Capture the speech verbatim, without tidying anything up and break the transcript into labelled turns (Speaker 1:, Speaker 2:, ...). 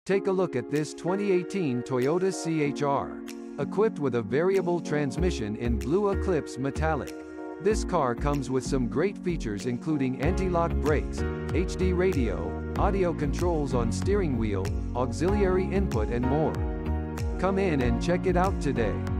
Speaker 1: Take a look at this twenty eighteen Toyota C H R. Equipped with a variable transmission in Blue Eclipse Metallic. This car comes with some great features including anti-lock brakes, H D radio, audio controls on steering wheel, auxiliary input and more. Come in and check it out today.